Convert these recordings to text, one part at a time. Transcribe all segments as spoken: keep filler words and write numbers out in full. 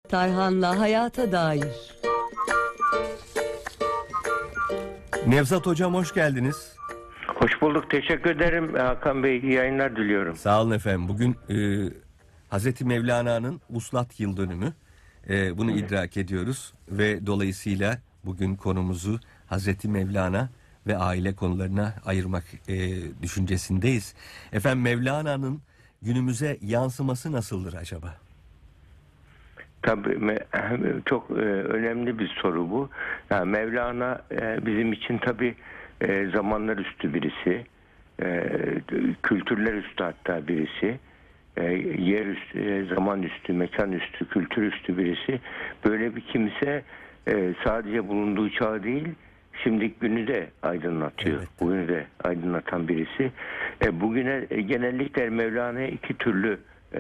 Tarhan'la Hayata Dair. Nevzat Hocam hoş geldiniz. Hoş bulduk. Teşekkür ederim. Hakan Bey, iyi yayınlar diliyorum. Sağ olun efendim. Bugün e, Hazreti Mevlana'nın Vuslat yıl dönümü. E, bunu evet. idrak ediyoruz ve dolayısıyla bugün konumuzu Hazreti Mevlana ve aile konularına ayırmak e, düşüncesindeyiz. Efendim, Mevlana'nın günümüze yansıması nasıldır acaba? Tabii çok önemli bir soru bu. Yani Mevlana bizim için tabii zamanlar üstü birisi, kültürler üstü hatta birisi, yer üstü, zaman üstü, mekan üstü, kültür üstü birisi. Böyle bir kimse sadece bulunduğu çağ değil, şimdiki günü de aydınlatıyor. Evet. Bugünü de aydınlatan birisi. Bugüne genellikle Mevlana'ya iki türlü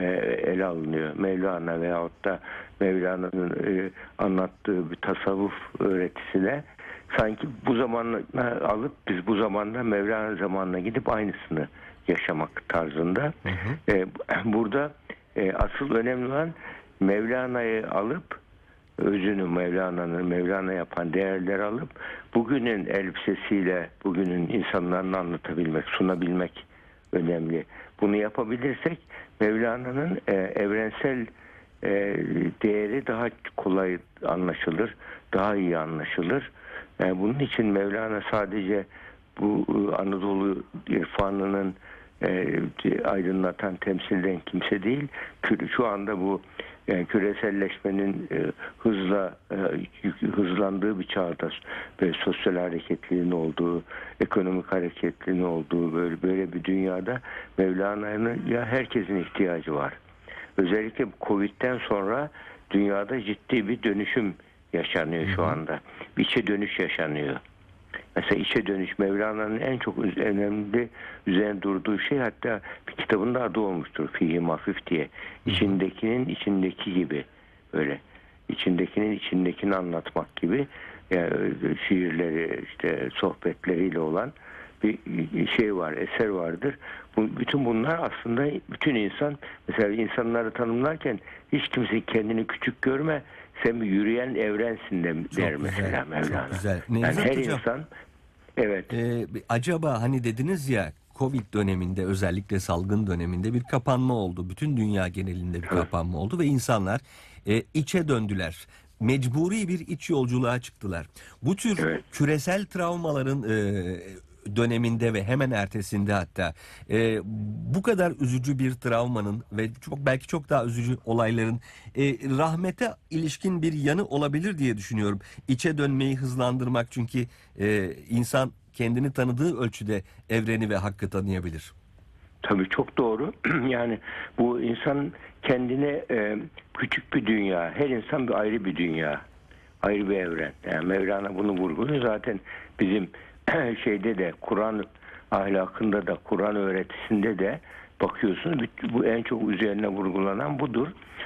ele alınıyor. Mevlana veyahut da Mevlana'nın e, anlattığı bir tasavvuf öğretisine sanki bu zamanla alıp biz bu zamanda Mevlana zamanına gidip aynısını yaşamak tarzında. Hı hı. E, burada e, asıl önemli olan Mevlana'yı alıp özünü Mevlana'nın Mevlana yapan değerleri alıp bugünün elbisesiyle bugünün insanlarını anlatabilmek, sunabilmek önemli. Bunu yapabilirsek Mevlana'nın e, evrensel e, değeri daha kolay anlaşılır, daha iyi anlaşılır. E, bunun için Mevlana sadece bu Anadolu irfanının e, aydınlatan, temsil eden kimse değil. Şu anda bu yani küreselleşmenin e, hızla e, hızlandığı bir çağda ve sosyal hareketliliğin olduğu, ekonomik hareketliliğin olduğu böyle böyle bir dünyada Mevlana'nın ya herkesin ihtiyacı var. Özellikle Covid'den sonra dünyada ciddi bir dönüşüm yaşanıyor şu anda. Bir içe dönüş yaşanıyor. Mesela içe dönüş Mevlana'nın en çok önemli üzerine durduğu şey, hatta bir kitabında adı olmuştur, Fihi Mafif diye. İçindekinin içindeki gibi, böyle içindekinin içindekini anlatmak gibi, yani şiirleri işte sohbetleriyle olan bir şey var, eser vardır. Bu, bütün bunlar aslında bütün insan, mesela insanları tanımlarken hiç kimse kendini küçük görme, sen bir yürüyen evrensin de der mesela Mevlana. Çok güzel. Yani Nevzat her Hocam, insan evet. E, acaba hani dediniz ya, Covid döneminde, özellikle salgın döneminde bir kapanma oldu. Bütün dünya genelinde bir evet. kapanma oldu ve insanlar e, içe döndüler. Mecburi bir iç yolculuğa çıktılar. Bu tür evet. küresel travmaların e, döneminde ve hemen ertesinde hatta e, bu kadar üzücü bir travmanın ve çok belki çok daha üzücü olayların e, rahmete ilişkin bir yanı olabilir diye düşünüyorum. İçe dönmeyi hızlandırmak, çünkü e, insan kendini tanıdığı ölçüde evreni ve hakkı tanıyabilir. Tabii çok doğru. Yani bu insan kendine e, küçük bir dünya. Her insan bir ayrı bir dünya. Ayrı bir evren. Yani Mevlana bunu vurguluyor. Zaten bizim şeyde de, Kur'an ahlakında da, Kur'an öğretisinde de bakıyorsunuz, bu en çok üzerine vurgulanan budur.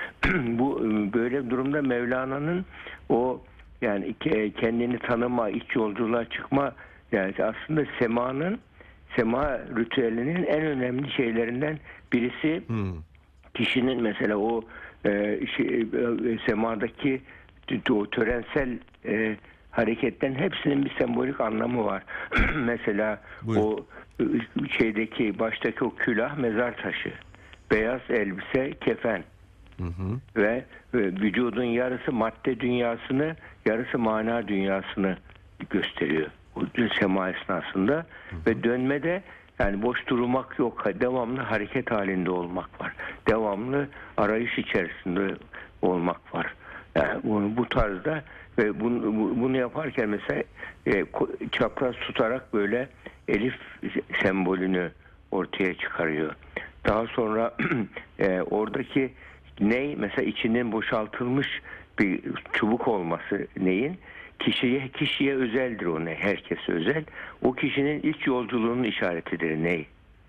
Bu böyle durumda Mevlana'nın o yani kendini tanıma, iç yolculuğa çıkma, yani aslında semanın sema ritüelinin en önemli şeylerinden birisi. Hmm. Kişinin mesela o e, şey, e, semadaki o törensel e, hareketten hepsinin bir sembolik anlamı var. Mesela buyurun. O şeydeki baştaki o külah mezar taşı, beyaz elbise kefen. Hı hı. Ve, ve vücudun yarısı madde dünyasını, yarısı mana dünyasını gösteriyor. O sema esnasında. Hı hı. Ve dönmede yani boş durmak yok. Devamlı hareket halinde olmak var. Devamlı arayış içerisinde olmak var. Yani bunu bu tarzda ve bunu, bunu yaparken mesela e, çapraz tutarak böyle elif sembolünü ortaya çıkarıyor. Daha sonra e, oradaki ney, mesela içinin boşaltılmış bir çubuk olması neyin? Kişiye kişiye özeldir o ne, herkese özel. O kişinin iç yolculuğunun işaretidir ney.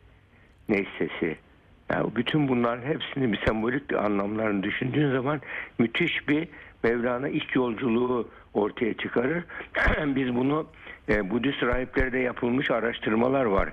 Ney sesi. Yani bütün bunların hepsini bir sembolik anlamlarını düşündüğün zaman müthiş bir Mevlana iç yolculuğu ortaya çıkarır. Biz bunu e, Budist rahiplerde yapılmış araştırmalar var.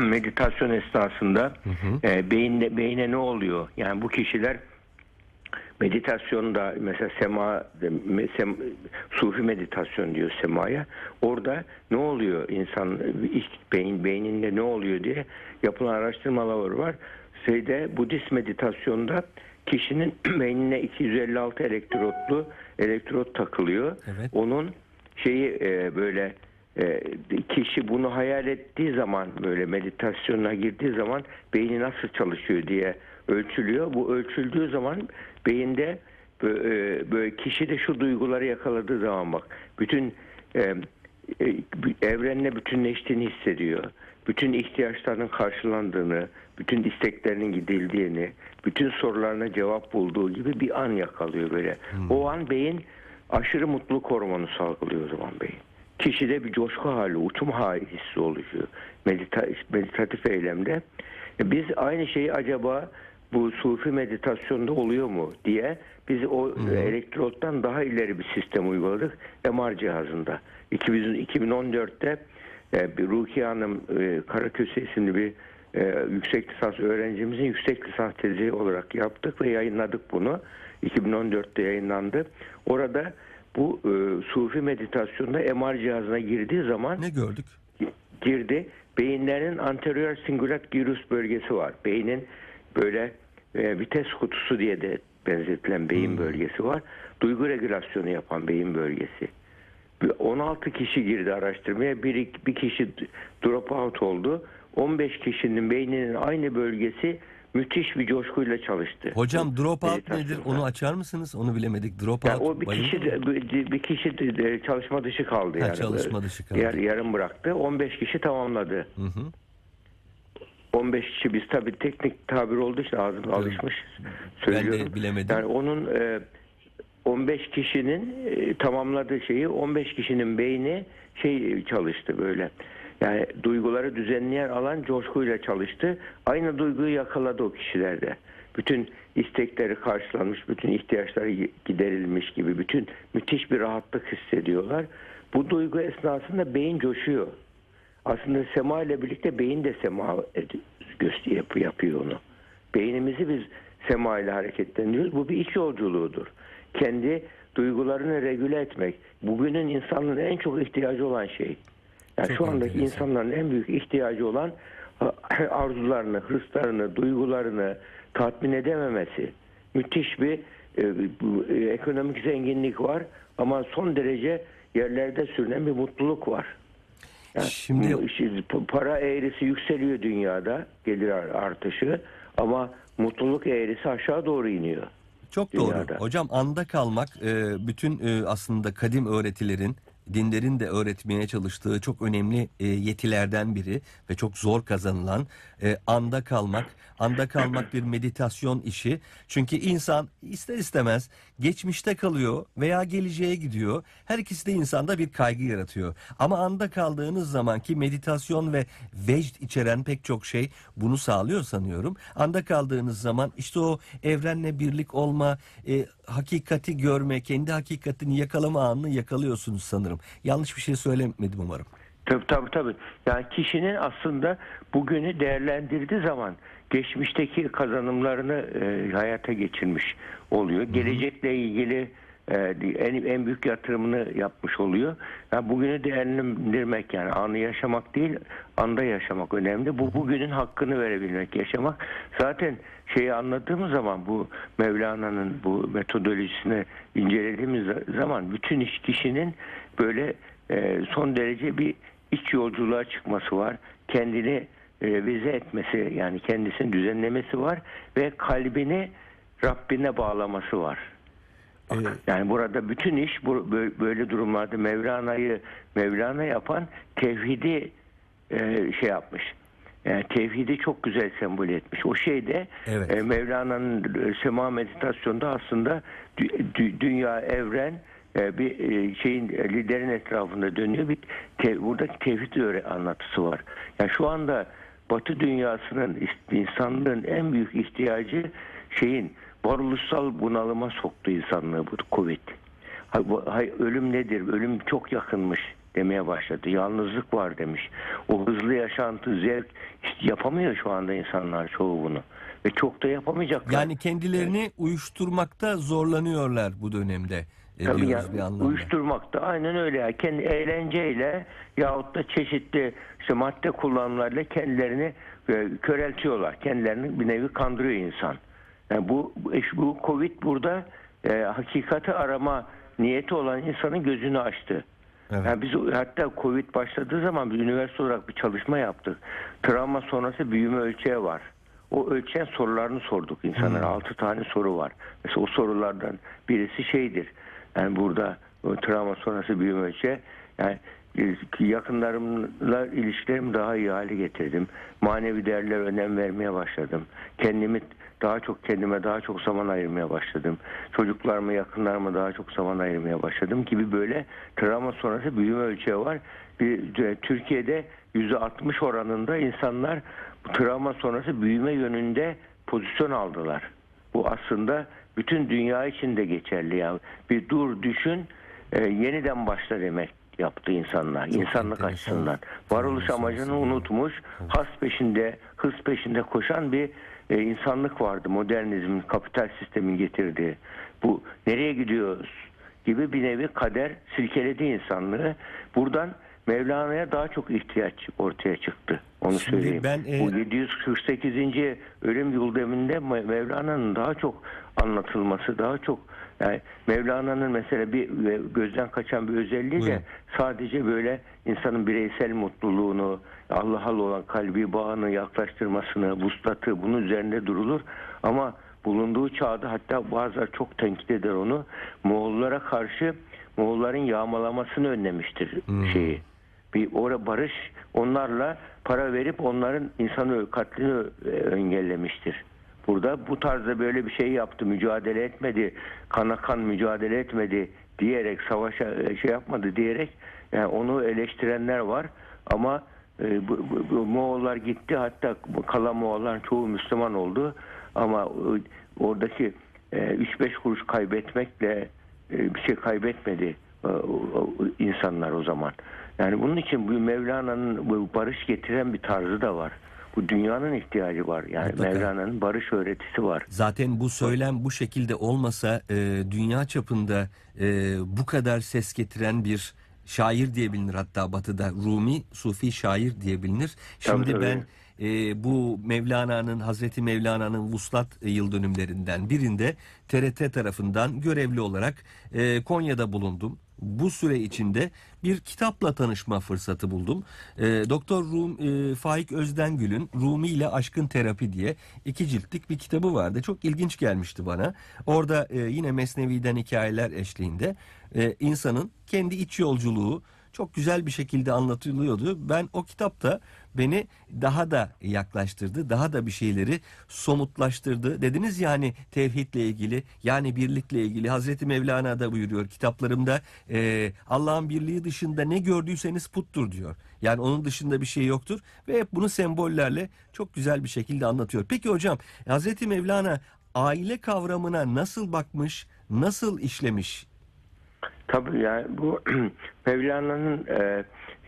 Meditasyon esnasında hı hı. E, beyinde, beyne ne oluyor? Yani bu kişiler meditasyonda mesela sema, sem, sufi meditasyon diyor semaya. Orada ne oluyor insan beyin beyninde ne oluyor diye yapılan araştırmalar var. Şeyde Budist meditasyonda kişinin beynine iki yüz elli altı elektrotlu elektrot takılıyor. Evet. Onun şeyi e, böyle e, kişi bunu hayal ettiği zaman böyle meditasyona girdiği zaman beyni nasıl çalışıyor diye ölçülüyor. Bu ölçüldüğü zaman beyinde böyle, böyle kişi de şu duyguları yakaladığı zaman bak bütün e, e, evrenle bütünleştiğini hissediyor. Bütün ihtiyaçlarının karşılandığını, bütün isteklerinin gidildiğini, bütün sorularına cevap bulduğu gibi bir an yakalıyor böyle. Hmm. O an beyin aşırı mutluluk hormonu salgılıyor o zaman beyin. Kişide bir coşku hali, uçum hali hissi oluşuyor medita meditatif eylemde. Biz aynı şeyi acaba bu sufi meditasyonda oluyor mu diye biz o hmm. elektrottan daha ileri bir sistem uyguladık M R cihazında. iki bin on dörtte e, Rukiye Hanım e, Karaköse isimli bir e, yüksek lisans öğrencimizin yüksek lisans tezi olarak yaptık ve yayınladık bunu. iki bin on dörtte yayınlandı. Orada bu e, sufi meditasyonda M R cihazına girdiği zaman ne gördük? Girdi. Beyinlerin anterior singulat gyrus bölgesi var. Beynin böyle e, vites kutusu diye de benzetilen beyin hmm. bölgesi var. Duygu regülasyonu yapan beyin bölgesi. on altı kişi girdi araştırmaya. Bir, bir kişi drop out oldu. on beş kişinin beyninin aynı bölgesi müthiş bir coşkuyla çalıştı. Hocam drop out nedir? Onu açar mısınız? Onu bilemedik. Drop yani out. O bir kişi bir, bir kişi de çalışma dışı kaldı ha, yani. Çalışma dışı kaldı. Yar, yarım bıraktı. on beş kişi tamamladı. Hı hı. on beş kişi biz tabii teknik tabir olduğu için ağzım evet. alışmış söylüyorum. Ben de bilemedim. Yani onun e, on beş kişinin e, tamamladığı şeyi on beş kişinin beyni şey çalıştı böyle. Yani duyguları düzenleyen alan coşkuyla çalıştı. Aynı duyguyu yakaladı o kişilerde. Bütün istekleri karşılanmış, bütün ihtiyaçları giderilmiş gibi bütün müthiş bir rahatlık hissediyorlar. Bu duygu esnasında beyin coşuyor. Aslında sema ile birlikte beyin de sema yapıyor onu. Beynimizi biz sema ile hareketlendiriyoruz. Bu bir iç yolculuğudur. Kendi duygularını regüle etmek. Bugünün insanlığın en çok ihtiyacı olan şey. Yani şu andaki insanların en büyük ihtiyacı olan arzularını, hırslarını, duygularını tatmin edememesi. Müthiş bir e, ekonomik zenginlik var ama son derece yerlerde sürünen bir mutluluk var. Yani şimdi para eğrisi yükseliyor dünyada, gelir artışı ama mutluluk eğrisi aşağı doğru iniyor. Çok dünyada. Doğru. Hocam anda kalmak bütün aslında kadim öğretilerin, dinlerin de öğretmeye çalıştığı çok önemli yetilerden biri ve çok zor kazanılan anda kalmak. Anda kalmak bir meditasyon işi. Çünkü insan ister istemez geçmişte kalıyor veya geleceğe gidiyor. Her ikisi de insanda bir kaygı yaratıyor. Ama anda kaldığınız zaman ki meditasyon ve vecd içeren pek çok şey bunu sağlıyor sanıyorum. Anda kaldığınız zaman işte o evrenle birlik olma, e, hakikati görme, kendi hakikatini yakalama anını yakalıyorsunuz sanırım. Yanlış bir şey söylemedim umarım. Tabii tabii tabii. Yani kişinin aslında bugünü değerlendirdiği zaman geçmişteki kazanımlarını e, hayata geçirmiş oluyor. Hı hı. Gelecekle ilgili e, en, en büyük yatırımını yapmış oluyor. Yani bugünü değerlendirmek yani anı yaşamak değil, anda yaşamak önemli. Bu bugünün hakkını verebilmek, yaşamak. Zaten şeyi anladığımız zaman bu Mevlana'nın bu metodolojisini incelediğimiz zaman bütün iş kişinin böyle e, son derece bir iç yolculuğa çıkması var. Kendini e, vize etmesi yani kendisini düzenlemesi var ve kalbini Rabbine bağlaması var. Bak, evet. Yani burada bütün iş bu, böyle durumlarda Mevlana'yı Mevlana yapan tevhidi e, şey yapmış. Yani tevhidi çok güzel sembol etmiş. O şeyde evet. e, Mevlana'nın e, sema meditasyonda aslında dü, dünya, evren e, bir e, şeyin e, liderin etrafında dönüyor. Bir te, buradaki tevhid anlatısı var. Yani şu anda Batı dünyasının insanlığın en büyük ihtiyacı şeyin varoluşsal bunalıma soktu insanlığı bu Covid. Hay, hay, ölüm nedir? Ölüm çok yakınmış demeye başladı. Yalnızlık var demiş. O hızlı yaşantı, zevk işte yapamıyor şu anda insanlar çoğu bunu. ve çok da yapamayacaklar. Yani kendilerini uyuşturmakta zorlanıyorlar bu dönemde. E, Tabii diyoruz ya, bir anlamda. uyuşturmakta aynen öyle. Yani kendi eğlenceyle yahut da çeşitli işte madde kullanımlarıyla kendilerini e, köreltiyorlar. Kendilerini bir nevi kandırıyor insan. Yani bu bu Covid burada e, hakikati arama niyeti olan insanın gözünü açtı. Evet. Yani biz hatta Covid başladığı zaman bir üniversite olarak bir çalışma yaptık. Travma sonrası büyüme ölçeği var. O ölçeğin sorularını sorduk insanlara. Hmm. Altı tane soru var. Mesela o sorulardan birisi şeydir. Yani burada o travma sonrası büyüme ölçeği, yani yakınlarımla ilişkilerimi daha iyi hale getirdim. Manevi değerlere önem vermeye başladım. Kendimi daha çok kendime daha çok zaman ayırmaya başladım. Çocuklarıma, yakınlarıma daha çok zaman ayırmaya başladım gibi böyle travma sonrası büyüme ölçeği var. Bir, Türkiye'de yüzde altmış oranında insanlar bu travma sonrası büyüme yönünde pozisyon aldılar. Bu aslında bütün dünya için de geçerli. Yani bir dur, düşün, e, yeniden başla demek yaptı insanlar. Çok insanlık enteresan. açısından. Varoluş amacını unutmuş, has peşinde, hız peşinde koşan bir e, insanlık vardı. Modernizmin, kapital sistemin getirdiği. Bu nereye gidiyoruz gibi bir nevi kader silkeledi insanlığı. Buradan Mevlana'ya daha çok ihtiyaç ortaya çıktı. Onu Şimdi söyleyeyim. ben, e... Bu yedi yüz kırk sekizinci ölüm yıl dönümünde Mevlana'nın daha çok anlatılması, daha çok, yani Mevlana'nın mesela bir gözden kaçan bir özelliği de sadece böyle insanın bireysel mutluluğunu, Allah'a olan kalbi bağını yaklaştırmasını, vuslatı, bunun üzerinde durulur. Ama bulunduğu çağda, hatta bazıları çok tenkit eder onu, Moğollara karşı Moğolların yağmalamasını önlemiştir hmm. şeyi. Bir orada barış, onlarla para verip onların insanı katlini engellemiştir. Burada bu tarzda böyle bir şey yaptı, mücadele etmedi, kana kan mücadele etmedi diyerek, savaşa şey yapmadı diyerek yani onu eleştirenler var. Ama e, bu, bu, bu Moğollar gitti, hatta kalan Moğolların çoğu Müslüman oldu. Ama e, oradaki e, üç beş kuruş kaybetmekle e, bir şey kaybetmedi e, o, o, insanlar o zaman. Yani bunun için bu Mevlana'nın bu barış getiren bir tarzı da var. Bu dünyanın ihtiyacı var. Yani Mutlaka. Mevlana'nın barış öğretisi var. Zaten bu söylem bu şekilde olmasa e, dünya çapında e, bu kadar ses getiren bir şair diye bilinir, hatta Batı'da Rumi, Sufi şair diye bilinir. Şimdi Tabii, tabii. ben e, bu Mevlana'nın, Hazreti Mevlana'nın vuslat yıl dönümlerinden birinde T R T tarafından görevli olarak e, Konya'da bulundum. Bu süre içinde bir kitapla tanışma fırsatı buldum. E, Doktor Rum, e, Faik Özdengül'ün Rumi ile Aşkın Terapi diye iki ciltlik bir kitabı vardı. Çok ilginç gelmişti bana. Orada e, yine Mesnevi'den hikayeler eşliğinde e, insanın kendi iç yolculuğu çok güzel bir şekilde anlatılıyordu. Ben o kitapta beni daha da yaklaştırdı, daha da bir şeyleri somutlaştırdı. Dediniz ya hani tevhidle ilgili, yani birlikle ilgili. Hazreti Mevlana da buyuruyor kitaplarımda, e, Allah'ın birliği dışında ne gördüyseniz puttur diyor. Yani onun dışında bir şey yoktur ve hep bunu sembollerle çok güzel bir şekilde anlatıyor. Peki hocam, Hazreti Mevlana aile kavramına nasıl bakmış, nasıl işlemiş? Tabii yani bu Mevlana'nın e,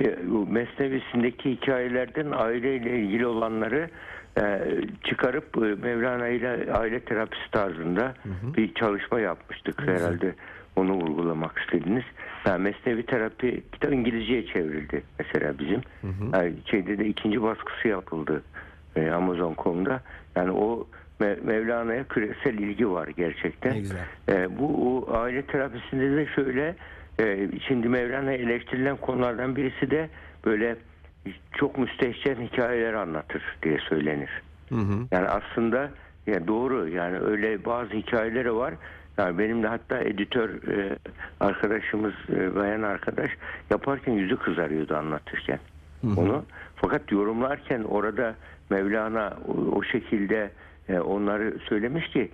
Mesnevisindeki hikayelerden aileyle ilgili olanları e, çıkarıp e, Mevlana ile aile terapisi tarzında hı hı. bir çalışma yapmıştık. Hı hı. Herhalde onu vurgulamak istediniz. Yani Mesnevi terapi kitap İngilizceye çevrildi mesela bizim. Hı hı. Yani şeyde de ikinci baskısı yapıldı e, Amazon nokta com'da. Yani o Mevlana'ya küresel ilgi var gerçekten. E, bu o, aile terapisinde de şöyle, e, şimdi Mevlana'ya eleştirilen konulardan birisi de böyle çok müstehcen hikayeler anlatır diye söylenir. Hı hı. Yani aslında yani doğru, yani öyle bazı hikayeleri var. Yani benim de hatta editör e, arkadaşımız, e, bayan arkadaş yaparken yüzü kızarıyordu anlatırken hı hı. onu. Fakat yorumlarken orada Mevlana o, o şekilde onları söylemiş ki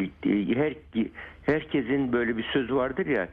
her, herkesin böyle bir söz vardır ya,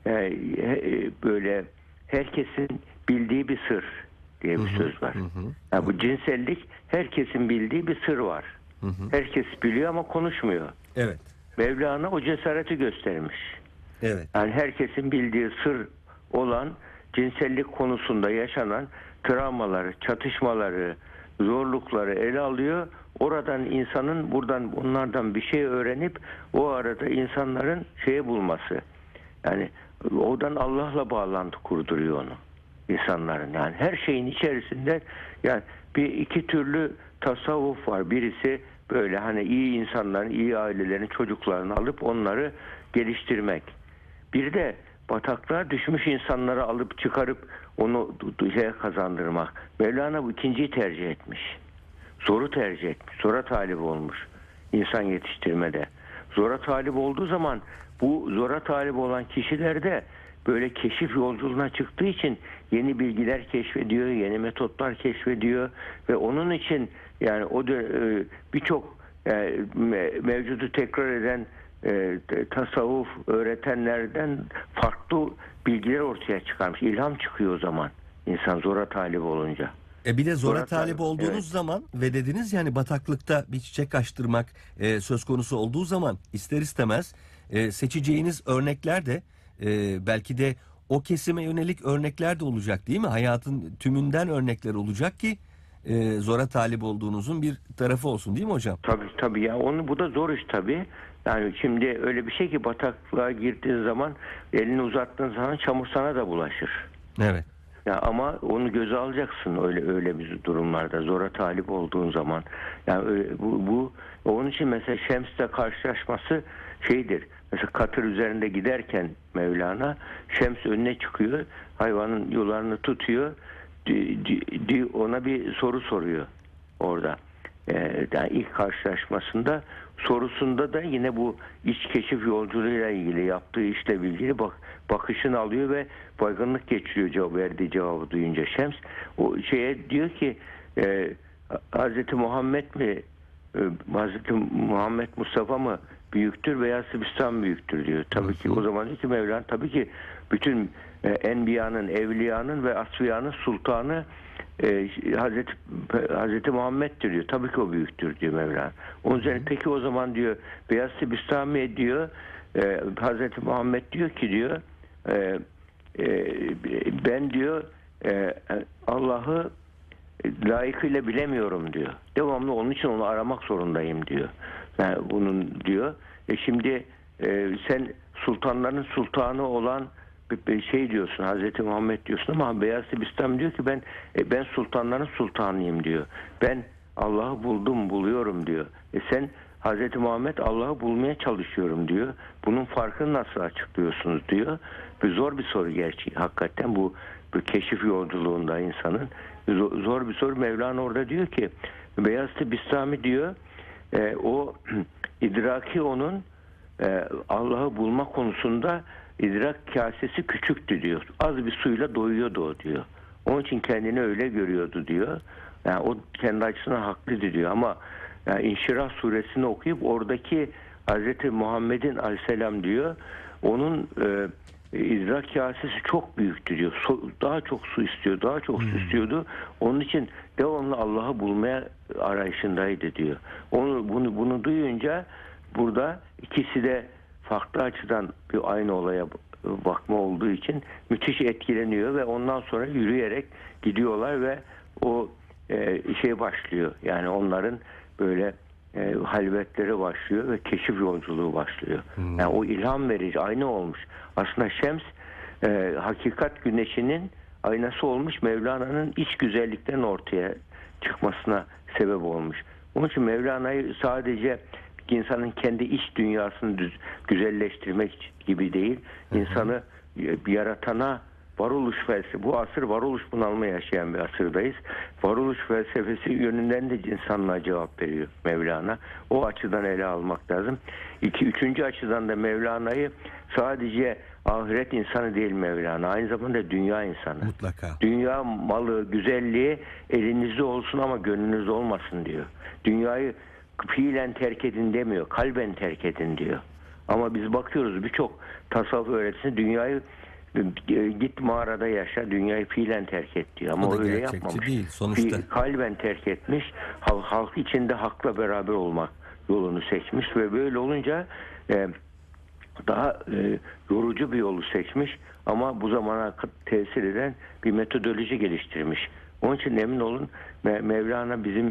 böyle herkesin bildiği bir sır diye bir söz var. Hı hı. Yani bu cinsellik, herkesin bildiği bir sır var. Hı hı. Herkes biliyor ama konuşmuyor. Evet. Mevlana o cesareti göstermiş. Evet. Yani herkesin bildiği sır olan cinsellik konusunda yaşanan travmaları, çatışmaları, zorlukları ele alıyor. oradan insanın buradan onlardan bir şey öğrenip o arada insanların şeye bulması. Yani oradan Allah'la bağlantı kurduruyor onu. İnsanların yani her şeyin içerisinde yani bir iki türlü tasavvuf var. Birisi böyle hani iyi insanların, iyi ailelerin çocuklarını alıp onları geliştirmek. Bir de bataklığa düşmüş insanları alıp çıkarıp onu şeye kazandırmak. Mevlana bu ikinciyi tercih etmiş. Zoru tercih etmiş. Zora talip olmuş insan yetiştirmede. Zora talip olduğu zaman bu zora talip olan kişilerde böyle keşif yolculuğuna çıktığı için yeni bilgiler keşfediyor, yeni metotlar keşfediyor ve onun için yani o birçok yani mevcudu tekrar eden e, tasavvuf öğretenlerden farklı bilgiler ortaya çıkarmış. İlham çıkıyor o zaman insan zora talip olunca. E bir de zora, Zora talip talip, olduğunuz evet. zaman ve dediniz yani bataklıkta bir çiçek açtırmak e, söz konusu olduğu zaman ister istemez e, seçeceğiniz örnekler de e, belki de o kesime yönelik örnekler de olacak değil mi? Hayatın tümünden örnekler olacak ki e, zora talip olduğunuzun bir tarafı olsun değil mi hocam? Tabii tabii ya onu bu da zor iş tabii. Yani şimdi öyle bir şey ki bataklığa girdiğin zaman elini uzattığın zaman çamur sana da bulaşır. Evet. Ya ama onu göze alacaksın öyle öyle bir durumlarda zora talip olduğun zaman. Yani öyle, bu, bu onun için mesela Şems'le karşılaşması şeydir. Mesela katır üzerinde giderken Mevlana Şems önüne çıkıyor. Hayvanın yollarını tutuyor. Di, di, di, ona bir soru soruyor orada. Ee, yani ilk karşılaşmasında sorusunda da yine bu iç keşif yolculuğuyla ilgili yaptığı işle ilgili bak, bakışını alıyor ve baygınlık geçiriyor cevap verdiği cevabı duyunca Şems. O şeye diyor ki e, Hazreti Muhammed mi e, Hazreti Muhammed Mustafa mı büyüktür veya Sibistan büyüktür diyor. Tabii ki o zaman diyor ki Mevlana tabii ki bütün e, Enbiya'nın, Evliya'nın ve Asfiya'nın sultanı e, Hazreti Hazreti Muhammed'dir diyor. Tabii ki o büyüktür diyor Mevlana. Onun üzerine peki o zaman diyor Beyaz Sibistan mı diyor e, Hazreti Muhammed diyor ki diyor e, e, ben diyor e, Allah'ı layıkıyla bilemiyorum diyor. Devamlı onun için onu aramak zorundayım diyor. Yani bunun diyor. E şimdi e, sen sultanların sultanı olan bir şey diyorsun, Hazreti Muhammed diyorsun ama Beyaz Sibistan diyor ki ben e, ben sultanların sultanıyım diyor. Ben Allah'ı buldum, buluyorum diyor. E sen Hazreti Muhammed Allah'ı bulmaya çalışıyorum diyor. Bunun farkını nasıl açıklıyorsunuz diyor. Bir zor bir soru gerçi. Hakikaten bu bir keşif yolculuğunda insanın zor, zor bir soru. Mevlana orada diyor ki Beyaz Sibistani diyor e, o idraki onun e, Allah'ı bulma konusunda idrak kasesi küçüktü diyor. Az bir suyla doyuyordu o diyor. Onun için kendini öyle görüyordu diyor. Yani o kendi açısından haklıydı diyor ama yani İnşirah suresini okuyup oradaki Hazreti Muhammed'in aleyhisselam diyor onun e, idrak kasesi çok büyüktü diyor. So, daha çok su istiyor, daha çok su istiyordu. Onun için devamlı Allah'ı bulmaya arayışındaydı diyor. Onu bunu bunu duyunca burada ikisi de farklı açıdan bir aynı olaya bakma olduğu için müthiş etkileniyor ve ondan sonra yürüyerek gidiyorlar ve o e, şey başlıyor. Yani onların böyle e, halvetleri başlıyor ve keşif yolculuğu başlıyor. Hmm. Yani o ilham verici ayna olmuş. Aslında Şems e, hakikat güneşinin aynası olmuş, Mevlana'nın iç güzelliklerin ortaya çıkmasına sebep olmuş. Onun için Mevlana'yı sadece insanın kendi iç dünyasını düz, güzelleştirmek gibi değil, hı hı. insanı yaratana varoluş felsefesi, bu asır varoluş bunalma yaşayan bir asırdayız. Varoluş felsefesi yönünden de insanlığa cevap veriyor Mevlana. O açıdan ele almak lazım. İki, üçüncü açıdan da Mevlana'yı sadece ahiret insanı değil Mevlana. Aynı zamanda dünya insanı. Mutlaka. Dünya malı, güzelliği elinizde olsun ama gönlünüzde olmasın diyor. Dünyayı fiilen terk edin demiyor. Kalben terk edin diyor. Ama biz bakıyoruz birçok tasavvuf öğretisinde dünyayı git mağarada yaşa, dünyayı fiilen terk et diyor. Ama öyle yapmamış. Değil, sonuçta. Kalben terk etmiş. Halk, halk içinde hakla beraber olmak yolunu seçmiş ve böyle olunca e, daha e, yorucu bir yolu seçmiş ama bu zamana tesir eden bir metodoloji geliştirmiş. Onun için emin olun Mevlana bizim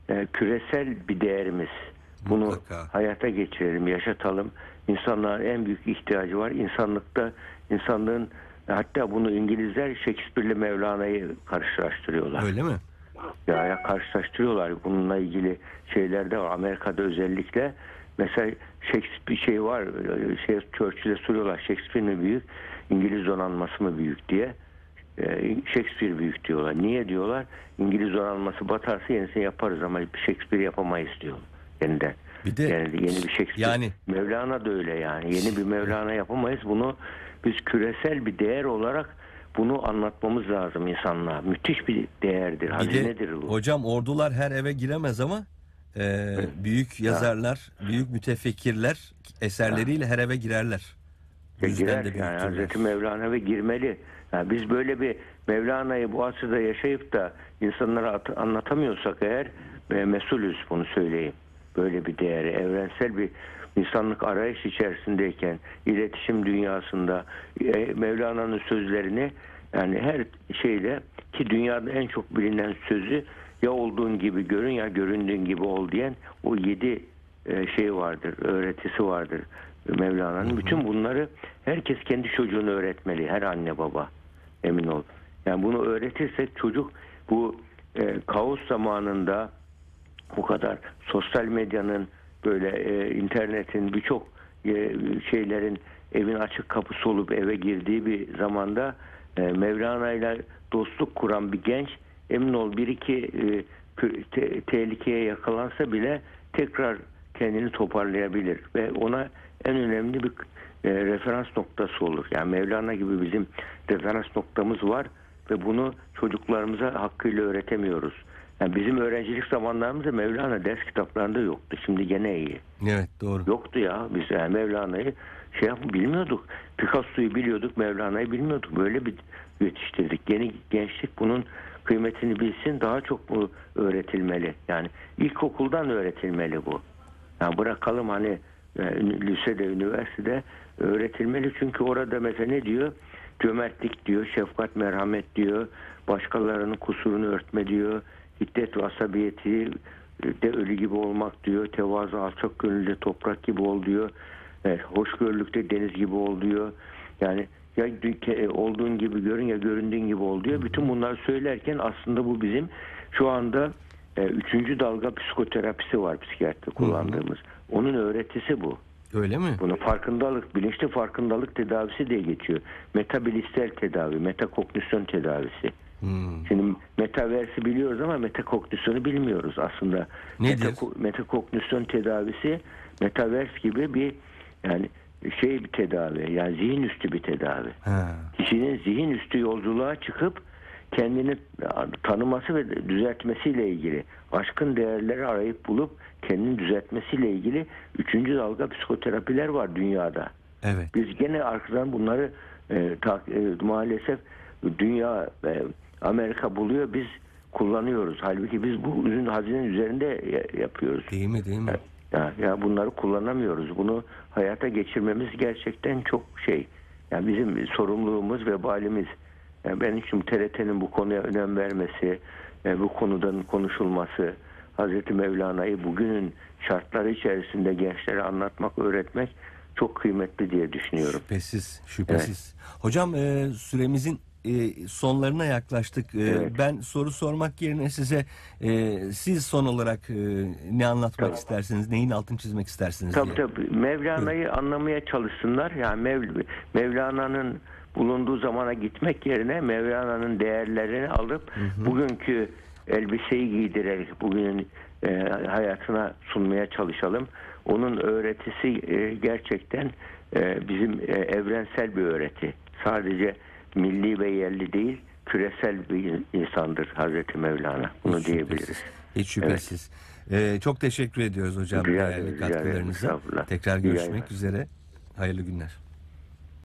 e, küresel bir değerimiz. Bunu Mutlaka. hayata geçirelim, yaşatalım. İnsanların en büyük ihtiyacı var. İnsanlıkta, insanlığın, hatta bunu İngilizler Shakespeare'le Mevlana'yı karşılaştırıyorlar. Öyle mi? Ya, ya karşılaştırıyorlar. Bununla ilgili şeyler de var. Amerika'da özellikle. Mesela Shakespeare şey var. Şey, Churchill'e soruyorlar. Shakespeare mi büyük, İngiliz donanması mı büyük diye. Ee, Shakespeare büyük diyorlar. Niye diyorlar? İngiliz donanması batarsa yenisini yaparız ama Shakespeare yapamayız diyor. Yeniden. Bir de Yani yeni bir Shakespeare. yani Mevlana da öyle yani. Yeni bir Mevlana yapamayız. Bunu biz küresel bir değer olarak bunu anlatmamız lazım insanlığa. Müthiş bir değerdir. bir de Hazinedir bu. hocam, ordular her eve giremez ama e, büyük yazarlar, büyük mütefekkirler eserleriyle her eve girerler. Ya Yüzden girer de yani büyüktürler. Hazreti Mevlana ve girmeli. Yani biz böyle bir Mevlana'yı bu asırda yaşayıp da insanlara at- anlatamıyorsak eğer e, mesulüz, bunu söyleyeyim. Böyle bir değeri, evrensel bir insanlık arayış içerisindeyken iletişim dünyasında e, Mevlana'nın sözlerini, yani her şeyde, ki dünyada en çok bilinen sözü ya olduğun gibi görün ya göründüğün gibi ol diyen o yedi e, şey vardır, öğretisi vardır Mevlana'nın. Bütün bunları herkes kendi çocuğuna öğretmeli, her anne baba, emin ol. Yani bunu öğretirsek çocuk bu e, kaos zamanında, bu kadar sosyal medyanın, böyle e, internetin, birçok e, şeylerin evin açık kapısı olup eve girdiği bir zamanda e, Mevlana ile dostluk kuran bir genç, emin ol bir iki e, te- tehlikeye yakalansa bile tekrar kendini toparlayabilir ve ona en önemli bir e, referans noktası olur. Yani Mevlana gibi bizim referans noktamız var ve bunu çocuklarımıza hakkıyla öğretemiyoruz. Yani bizim öğrencilik zamanlarımızda Mevlana ders kitaplarında yoktu. Şimdi gene iyi. Evet, doğru. Yoktu ya. Biz yani Mevlana'yı şey yap bilmiyorduk. Picasso'yu biliyorduk, Mevlana'yı bilmiyorduk. Böyle bir yetiştirdik. Yeni gençlik bunun kıymetini bilsin, daha çok bu öğretilmeli. Yani ilkokuldan öğretilmeli bu. Yani bırakalım hani e, lisede, üniversitede öğretilmeli. Çünkü orada mesela ne diyor? Cömertlik diyor, şefkat, merhamet diyor, başkalarının kusurunu örtme diyor, hiddet ve asabiyeti de ölü gibi olmak diyor, tevazu, alçak gönüllü toprak gibi ol diyor, evet, hoşgörülükte deniz gibi ol diyor. Yani ya olduğun gibi görün ya göründüğün gibi ol diyor. Bütün bunları söylerken aslında bu bizim şu anda e, üçüncü dalga psikoterapisi var psikiyatri kullandığımız. Onun öğretisi bu. Öyle mi? Bunu farkındalık, bilinçli farkındalık tedavisi diye geçiyor. Metabilistel tedavi, metakognisyon tedavisi. Hmm. Şimdi metaversi biliyoruz ama metakognisyonu bilmiyoruz aslında. Nedir? Metako- metakognisyon tedavisi metavers gibi bir, yani şey bir tedavi, yani zihin üstü bir tedavi. Ha. Kişinin zihin üstü yolculuğa çıkıp kendini tanıması ve düzeltmesiyle ilgili, aşkın değerleri arayıp bulup kendini düzeltmesiyle ilgili üçüncü dalga psikoterapiler var dünyada. Evet. Biz gene arkadan bunları e, ta, e, maalesef dünya, e, Amerika buluyor, biz kullanıyoruz. Halbuki biz bu ürün hazinenin üzerinde ya, yapıyoruz. Değil mi, değil mi? Ya, ya bunları kullanamıyoruz. Bunu hayata geçirmemiz gerçekten çok şey. Yani bizim sorumluluğumuz, vebalimiz. Yani benim için T R T'nin bu konuya önem vermesi, e, bu konudan konuşulması, Hazreti Mevlana'yı bugünün şartları içerisinde gençlere anlatmak, öğretmek çok kıymetli diye düşünüyorum. Şüphesiz, şüphesiz. Evet. Hocam e, süremizin e, sonlarına yaklaştık. E, Evet. Ben soru sormak yerine size e, siz son olarak e, ne anlatmak Tabii. istersiniz, neyin altını çizmek istersiniz Tabii diye. tabii. Mevlana'yı evet. anlamaya çalışsınlar. Yani Mev, Mevlana'nın bulunduğu zamana gitmek yerine Mevlana'nın değerlerini alıp hı hı. bugünkü elbiseyi giydirerek bugünün e, hayatına sunmaya çalışalım. Onun öğretisi e, gerçekten e, bizim e, evrensel bir öğreti. Sadece milli ve yerli değil, küresel bir insandır Hazreti Mevlana. Bunu Hiç diyebiliriz. Şüphesiz. Hiç şüphesiz. Evet. Ee, çok teşekkür ediyoruz hocam Rica değerli ederim, katkılarınıza. rica ederim. Tekrar İyi görüşmek yayınlar. üzere. Hayırlı günler.